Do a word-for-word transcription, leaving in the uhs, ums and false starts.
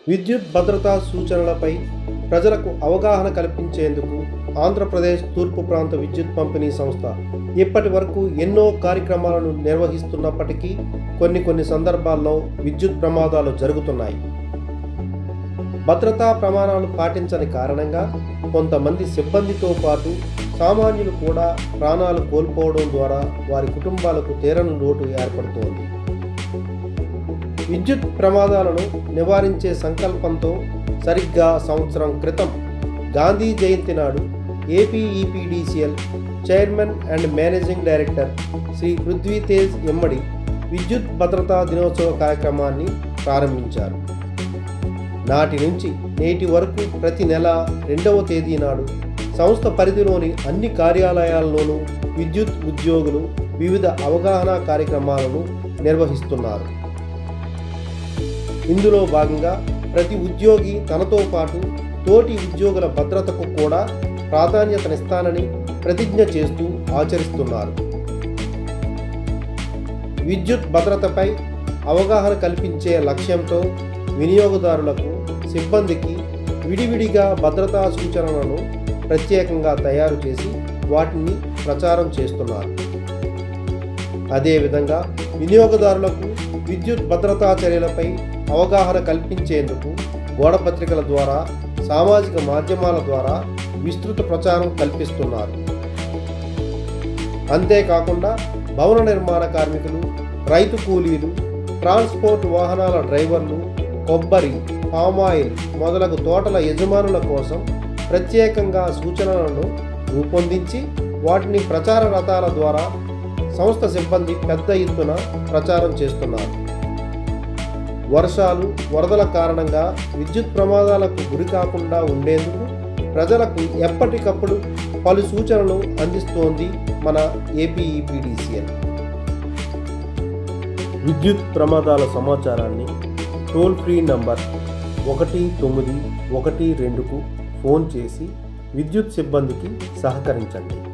విద్యుత్ భద్రతా సూచనలపై ప్రజలకు అవగాహన కల్పించేందుకు ఆంధ్రప్రదేశ్ తూర్పు ప్రాంత విద్యుత్ పంపిణీ సంస్థ ఇప్పటి వరకు ఎన్నో కార్యక్రమాలను నిర్వహిస్తున్నప్పటికీ కొన్ని కొన్ని సందర్భాల్లో విద్యుత్ ప్రమాదాలు జరుగుతున్నాయి. భద్రతా ప్రమాణాలు పాటించని కారణంగా కొంతమంది సిబ్బందితో పాటు సామాన్యులు కూడా ప్రాణాలు కోల్పోవడం ద్వారా వారి కుటుంబాలకు తీరని లోటు ఏర్పడుతోంది. విద్యుత్ ప్రమాదాలను నివారించే సంకల్పంతో సరిగ్గా సంవత్సరం క్రితం గాంధీ జయంతి నాడు APEPDCL chairman and managing director Shri Prithvitej Immadi విద్యుత్ భద్రతా దినోత్సవ కార్యక్రమాన్ని ప్రారంభించారు. నాటి నుంచి నేటి వరకు ప్రతి నెల రెండవ తేదీ నాడు సంస్థ పరిధిలోని అన్ని కార్యాలయాల్లోనూ విద్యుత్ ఉద్యోగులు వివిధ అవగాహన కార్యక్రమాలను నిర్వహిస్తున్నారు. ఇందులో భాగంగా ప్రతి ఉద్యోగి తనతో పాటు తోటి ఉద్యోగుల భద్రతకు కూడా ప్రాధాన్యతనిస్తానని ప్రతిజ్ఞ చేస్తూ ఆచరిస్తున్నారు. విద్యుత్ భద్రతపై అవగాహన కల్పించే లక్ష్యంతో వినియోగదారులకు, సిబ్బందికి విడివిడిగా భద్రతా సూచనలను ప్రత్యేకంగా తయారు చేసి వాటిని ప్రచారం చేస్తున్నారు. అదేవిధంగా వినియోగదారులకు విద్యుత్ భద్రతా చర్యలపై అవగాహన కల్పించేందుకు గోడపత్రికల ద్వారా, సామాజిక మాధ్యమాల ద్వారా విస్తృత ప్రచారం కల్పిస్తున్నారు. అంతేకాకుండా భవన నిర్మాణ కార్మికులు, రైతు కూలీలు, ట్రాన్స్పోర్ట్ వాహనాల డ్రైవర్లు, కొబ్బరి, పామాయిల్ మొదలగు తోటల యజమానుల కోసం ప్రత్యేకంగా సూచనలను రూపొందించి వాటిని ప్రచార రథాల ద్వారా సంస్థ సిబ్బంది పెద్ద ఎత్తున ప్రచారం చేస్తున్నారు. వర్షాలు, వరదల కారణంగా విద్యుత్ ప్రమాదాలకు గురి కాకుండా ఉండేందుకు ప్రజలకు ఎప్పటికప్పుడు పలు సూచనలు అందిస్తోంది మన ఏపీఈపీడీసీఎల్. విద్యుత్ ప్రమాదాల సమాచారాన్ని టోల్ ఫ్రీ నంబర్ ఒకటి తొమ్మిది ఒకటి రెండుకు ఫోన్ చేసి విద్యుత్ సిబ్బందికి సహకరించండి.